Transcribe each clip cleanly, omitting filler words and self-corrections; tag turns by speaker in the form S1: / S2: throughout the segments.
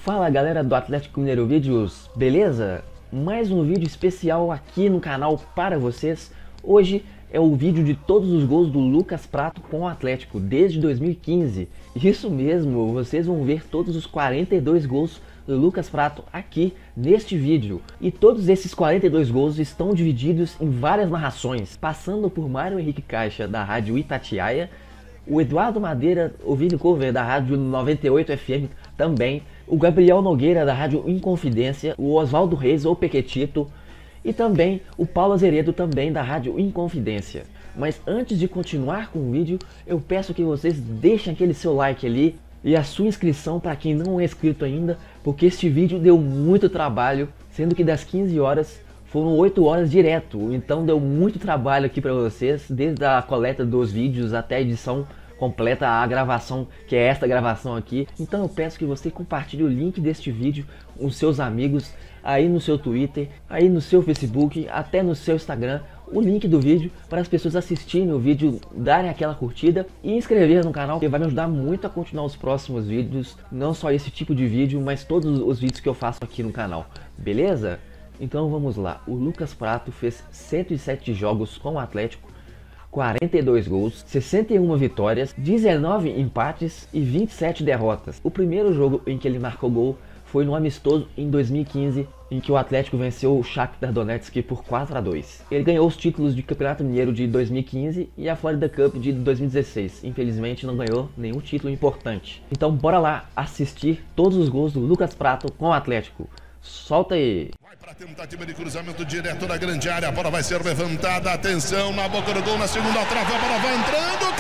S1: Fala galera do Atlético Mineiro Vídeos, beleza? Mais um vídeo especial aqui no canal para vocês. Hoje é o vídeo de todos os gols do Lucas Prato com o Atlético desde 2015. Isso mesmo, vocês vão ver todos os 42 gols do Lucas Prato aqui neste vídeo. E todos esses 42 gols estão divididos em várias narrações, passando por Mário Henrique Caixa da Rádio Itatiaia, o Eduardo Madeira, o Vini Cover da Rádio 98 FM também, o Gabriel Nogueira da Rádio Inconfidência, o Oswaldo Reis ou Pequetito e também o Paulo Azeredo também da Rádio Inconfidência. Mas antes de continuar com o vídeo, eu peço que vocês deixem aquele seu like ali e a sua inscrição para quem não é inscrito ainda, porque este vídeo deu muito trabalho, sendo que das 15 horas foram 8 horas direto, então deu muito trabalho aqui para vocês, desde a coleta dos vídeos até a edição completa, a gravação, que é esta gravação aqui. Então eu peço que você compartilhe o link deste vídeo com os seus amigos, aí no seu Twitter, aí no seu Facebook, até no seu Instagram, o link do vídeo para as pessoas assistirem o vídeo, darem aquela curtida e inscrever no canal, que vai me ajudar muito a continuar os próximos vídeos, não só esse tipo de vídeo, mas todos os vídeos que eu faço aqui no canal, beleza? Então vamos lá, o Lucas Prato fez 107 jogos com o Atlético, 42 gols, 61 vitórias, 19 empates e 27 derrotas. O primeiro jogo em que ele marcou gol foi no amistoso em 2015, em que o Atlético venceu o Shakhtar Donetsk por 4-2. Ele ganhou os títulos de Campeonato Mineiro de 2015 e a Florida Cup de 2016. Infelizmente não ganhou nenhum título importante. Então bora lá assistir todos os gols do Lucas Prato com o Atlético. Solta aí!
S2: Vai para a tentativa de cruzamento direto na grande área, a bola vai ser levantada, atenção, na boca do gol, na segunda trave, a bola vai entrando,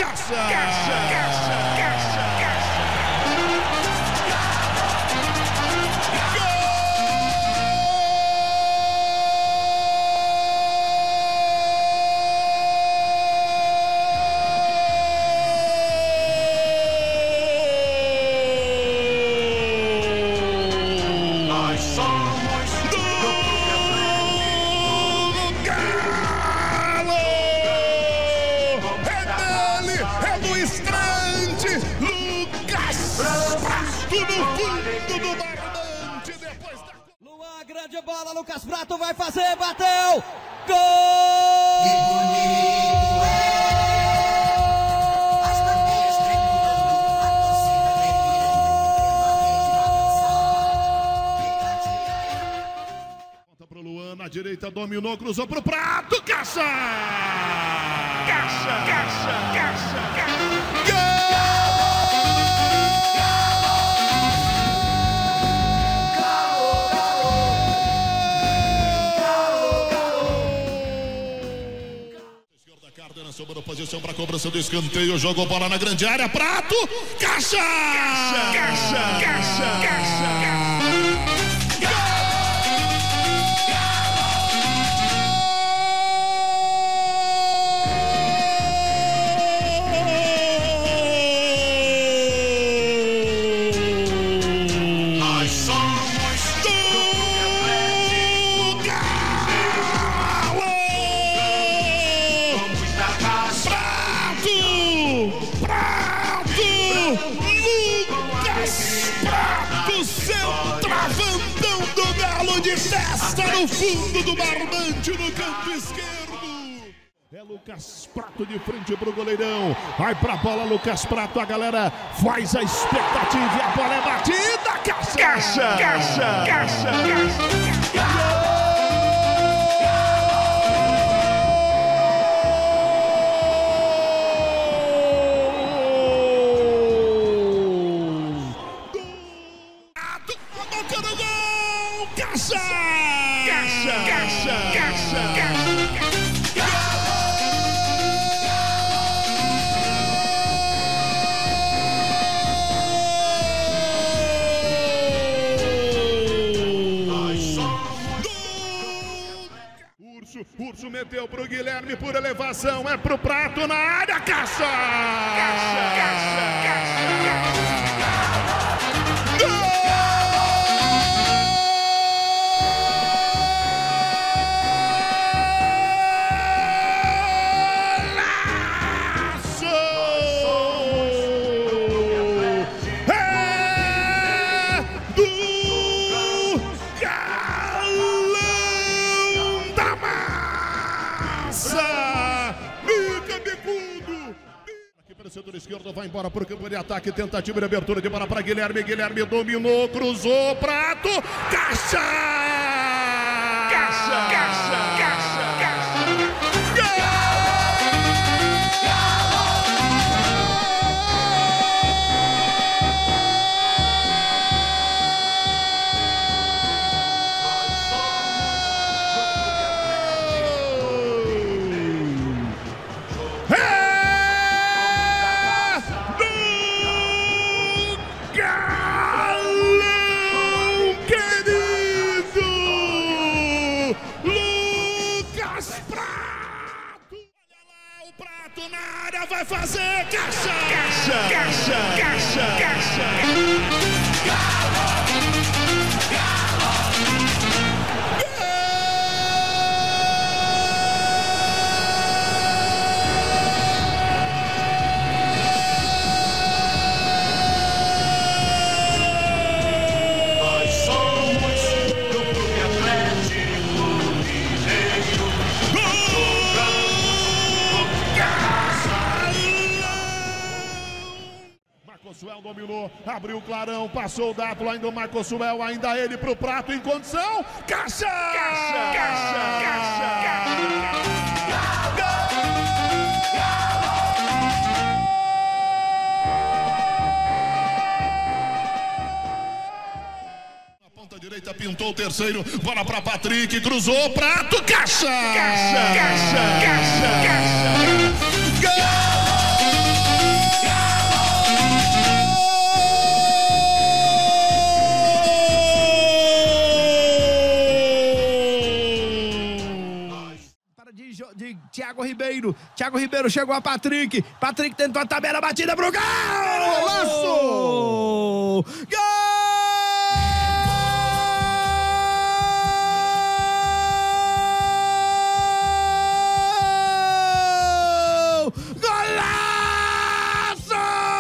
S2: Caixa!
S3: Luan, grande bola, Lucas Prato vai fazer, bateu! Gol!
S4: Que bonito é! As bandeiras tremulando, a torcida delirando,
S2: Volta pro Luan, na direita, dominou, cruzou pro Prato, Caixa! Sobrou posição para cobrança do escanteio, jogou bola na grande área, Prato, Caixa! Travantão do Galo de testa no fundo do barbante no canto esquerdo. É Lucas Prato de frente pro goleirão. Vai pra bola, Lucas Prato. A galera faz a expectativa e a bola é batida. Caixa! Urso meteu pro Guilherme por elevação, é pro Prato na área, Caixa! Golaço! É do setor esquerdo, vai embora para o campo de ataque, tentativa de abertura de bola para Guilherme, Guilherme dominou, cruzou, Prato, caixa! Caixa! Caixa! Caixa! Caixa! Vai fazer caixa! Caixa! Caixa! Caixa! Caixa! Galo! Galo! Nós somos do Clube Atlético Mineiro. Marcosuel dominou, abriu o clarão, passou o Dátulo, ainda o Marcosuel, ainda ele pro Prato em condição. Caixa! Caixa! Caixa! Caixa! Na ponta direita pintou o terceiro, bola para Patrick, cruzou, Prato, caixa! Caixa! Caixa! Caixa! Caixa!
S5: De Thiago Ribeiro. Thiago Ribeiro chegou a Patrick. Patrick tentou a tabela, batida pro gol! Golaço! Gol! Golaço!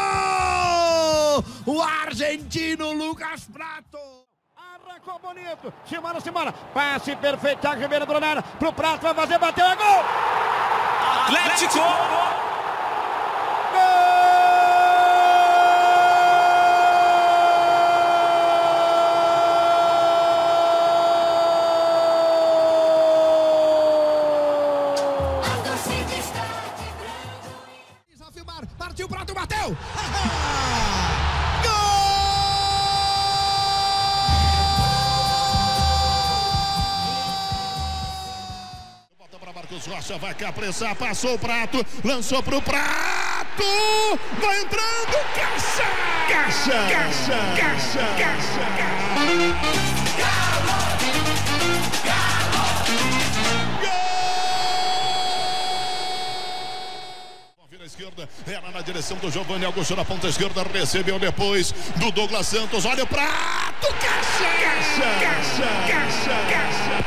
S5: O argentino Lucas Prato. Arrancou bonito, simbora, passe perfeito, Thiago Ribeiro do nada, pro Prato, vai fazer, bateu, é gol!
S3: Atlético!
S5: Gol! Partiu, Prato, bateu!
S2: Marcos Rocha vai capressar, passou o Prato, lançou pro Prato, vai entrando, caixa! Caixa! Caixa! Caixa! Caixa! Galo! Galo! Gol! Vira a esquerda, era na direção do Giovanni Augusto na ponta esquerda, recebeu depois do Douglas Santos, olha o Prato, caixa! Caixa! Caixa! Caixa! Caixa!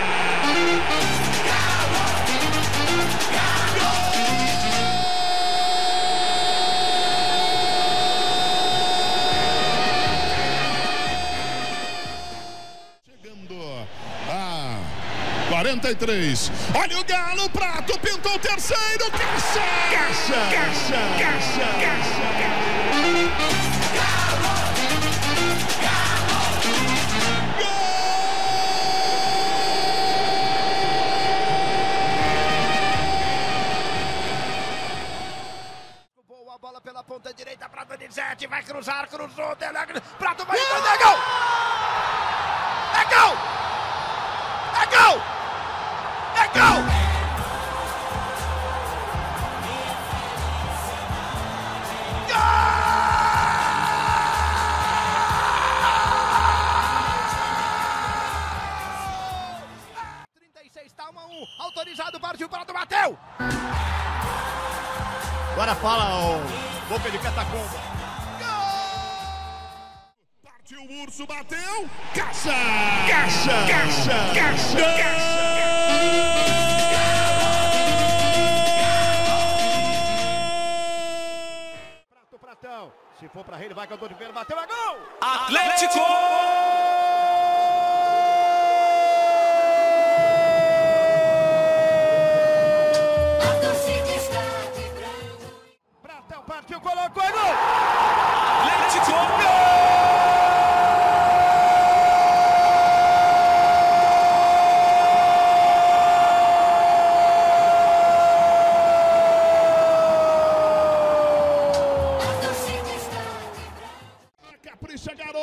S2: Chegando a 43. Olha o Galo, Prato pintou o terceiro. Caixa! Caixa! Caixa! Caixa! Caixa! Galo! Galo!
S5: Boa bola pela ponta direita para Donizete, vai cruzar, cruzou, Prato vai entrar, é gol! É gol! É gol! É gol! Gol! 36, tá 1-1, autorizado, partiu, Prato bateu!
S6: Agora fala o Boca de Catacumba.
S2: Partiu o Urso, bateu. Caixa! Caixa! Caixa! Caixa!
S6: Prato, Pratão. Se for pra ele, vai com o de Verde, bateu, é gol!
S3: Atlético!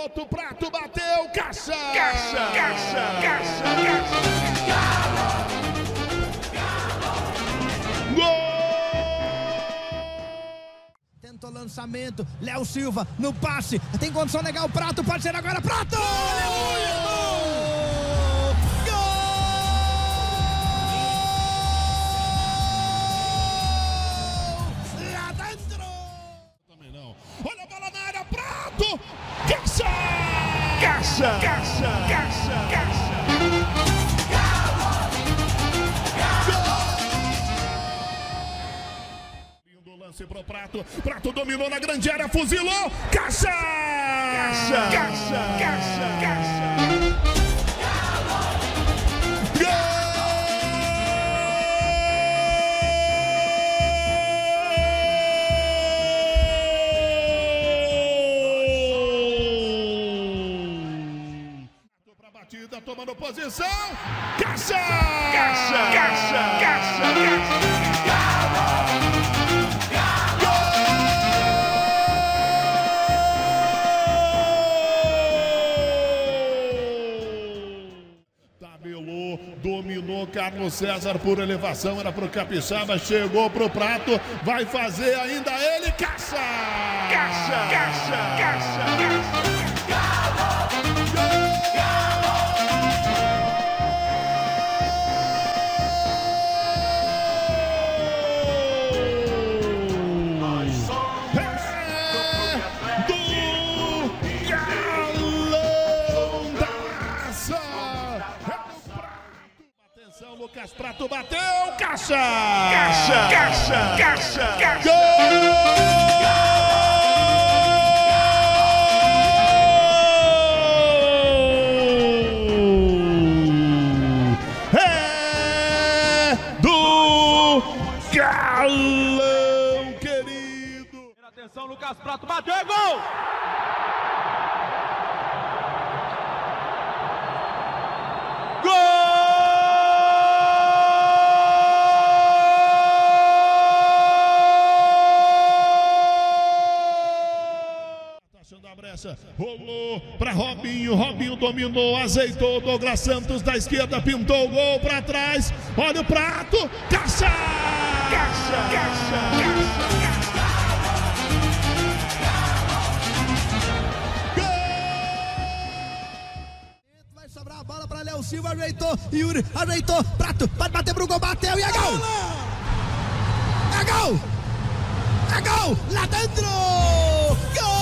S2: canhoto, Prato bateu, Caixa! Caixa! Caixa! Caixa! Gol!
S3: Tentou lançamento, Léo Silva no passe, tem condição legal, o Prato pode ser agora, Prato! Aleluia! Gol! Lá dentro!
S2: Também não. Olha a bola na área, Prato! Caixa! Caixa! Caixa! Caixa! Caixa! Lance pro Prato, Prato dominou na grande área, fuzilou, Caixa! Caixa! Caixa! Caixa! Caixa! Gol! Pra batida, tomando posição, Caixa! Caixa! Caixa! Caixa! Caixa! Dominou Carlos César por elevação, era pro Capixaba, chegou pro Prato, vai fazer ainda ele, Caixa! Caixa! Caixa! Caixa! Lucas Prato bateu, Caixa! Caixa! Caixa! Caixa! Caixa! Gol! É do Galão, querido!
S7: Atenção, Lucas Prato bateu, é gol!
S2: Rolou para Robinho, Robinho dominou, azeitou, Douglas Santos da esquerda, pintou o gol para trás, olha o Prato, Caixa! Caixa! Caixa!
S3: Vai sobrar a bola para Léo Silva, ajeitou, Yuri, ajeitou, Prato, pode bater pro gol, bateu e é gol! É gol! É gol! Lá dentro! Gol!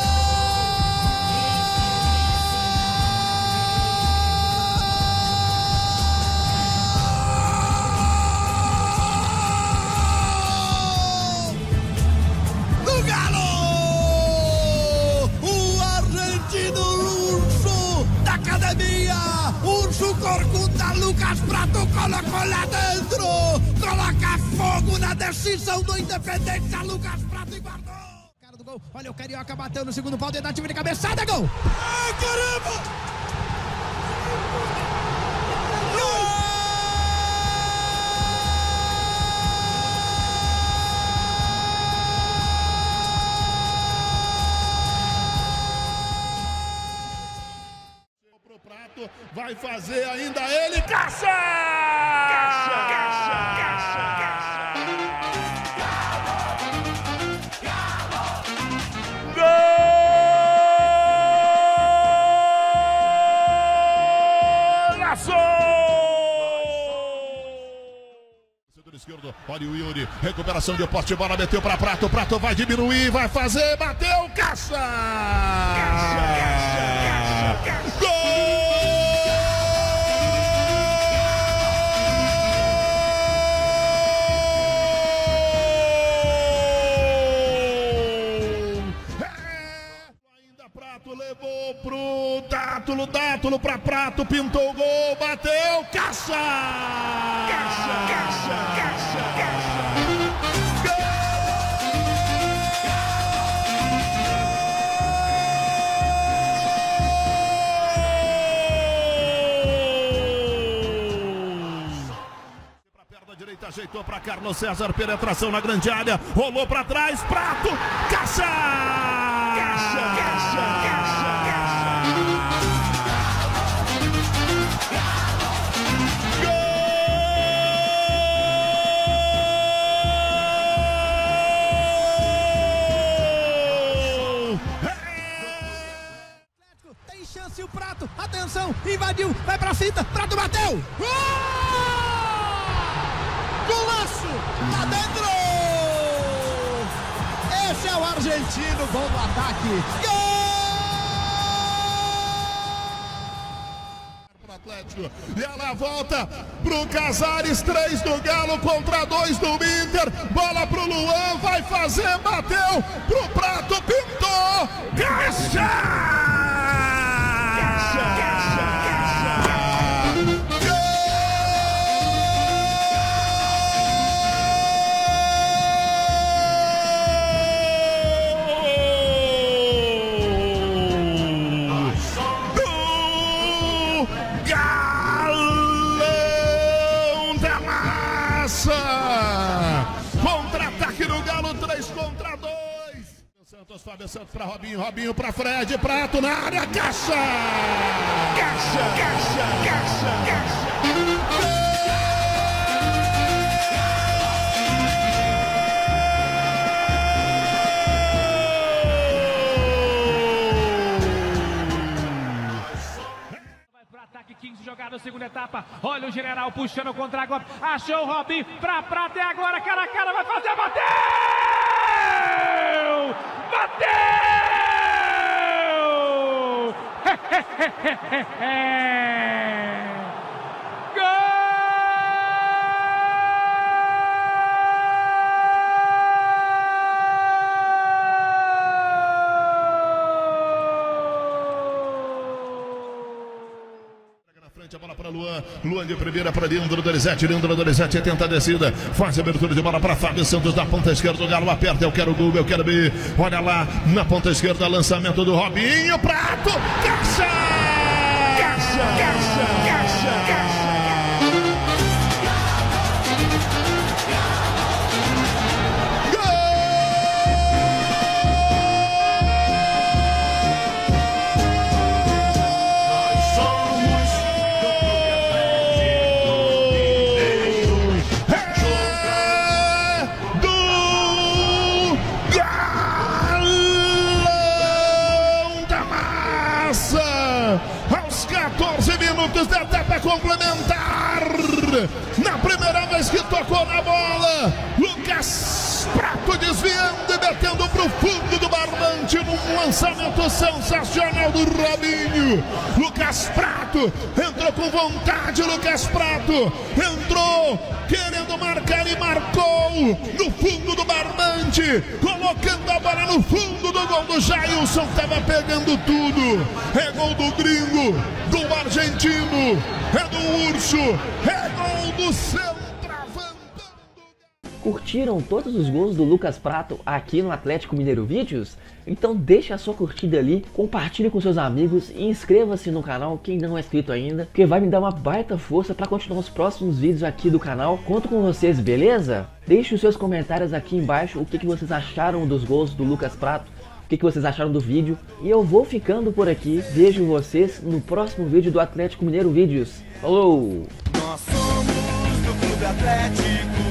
S3: Corcunda, Lucas Prato colocou lá dentro, coloca fogo na decisão do Independência, Lucas Prato e guardou. Cara do gol, olha o Carioca, bateu no segundo pau, tentativa de cabeçada, gol! Ai, caramba!
S2: Vai fazer ainda ele, Caixa! Caixa! Caixa! Caixa! Golaço! Setor esquerdo, olha o Yuri, recuperação de poste, bola meteu para Prato, Prato vai diminuir, vai fazer, bateu, Caixa! Caixa! Caixa! Caixa! Gol! Levou pro Dátulo, Dátulo pra Prato, pintou o gol, bateu, Caixa! Caixa! Caixa! Caixa! Caixa! Pra perna direita, ajeitou pra Carlos César, penetração na grande área, rolou pra trás, Prato, Caixa! Caixa! Caixa! Caixa! Caixa!
S3: invadiu, vai pra cinta, Prato bateu! Golaço! Tá dentro! Esse é o argentino, gol do ataque. Gol!
S2: Atlético. E ela volta pro Casares, 3 do Galo contra 2 do Inter. Bola pro Luan, vai fazer, bateu pro Prato, pintou, caixa! Contra-ataque do Galo, 3 contra 2. Santos, Fábio Santos pra Robinho, Robinho pra Fred, Prato na área, caixa! Caixa, caixa, caixa, caixa.
S7: Ataque 15 jogada, segunda etapa. Olha o general puxando o contra-golpe. Achou o Robinho pra Prato. É agora, cara a cara, vai fazer. Bateu! Bateu! Gol!
S2: A bola para Luan, Luan de primeira para Leandro Donizete, tenta a descida, faz a abertura de bola para Fábio Santos da ponta esquerda, o Galo aperta, eu quero gol, eu quero B, olha lá, na ponta esquerda, lançamento do Robinho, Prato, caixa! Caixa, caixa, caixa, caixa! Aos 14 minutos da etapa complementar, na primeira vez que tocou na bola, Lucas Prato desviando e metendo para o fundo do barbante num lançamento sensacional do Robinho. Lucas Prato entrou com vontade, Lucas Prato entrou querendo marcar e marcou no fundo do barbante, colocando a bola no fundo do gol do Jailson, estava pegando tudo. É gol do gringo, do argentino, é do urso, é gol do centroavante.
S1: Curtiram todos os gols do Lucas Prato aqui no Atlético Mineiro Vídeos? Então deixa a sua curtida ali, compartilhe com seus amigos e inscreva-se no canal quem não é inscrito ainda, que vai me dar uma baita força para continuar os próximos vídeos aqui do canal. Conto com vocês, beleza? Deixe os seus comentários aqui embaixo o que vocês acharam dos gols do Lucas Prato, o que vocês acharam do vídeo. E eu vou ficando por aqui, vejo vocês no próximo vídeo do Atlético Mineiro Vídeos. Falou!
S4: Nós somos do Clube Atlético.